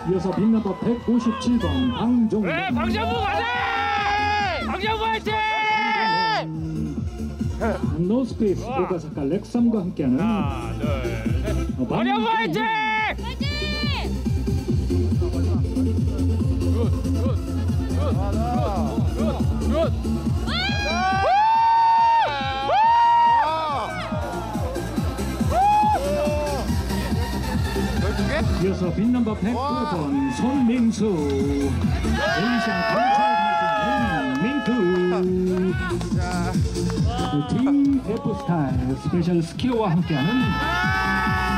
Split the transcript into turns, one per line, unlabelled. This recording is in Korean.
이어서 빈넘버 157번 방종범.
네, 방정부 가자! 방정부 화이팅!
노스페이스 오가사카 렉삼과 함께하는
하나, 둘, 셋. 방정부 화이팅! 굿!
이어서 빈넘버 109번 손민수. 에이시안 강철 민투. 팀 F스타일 스페셜 스키어와 함께하는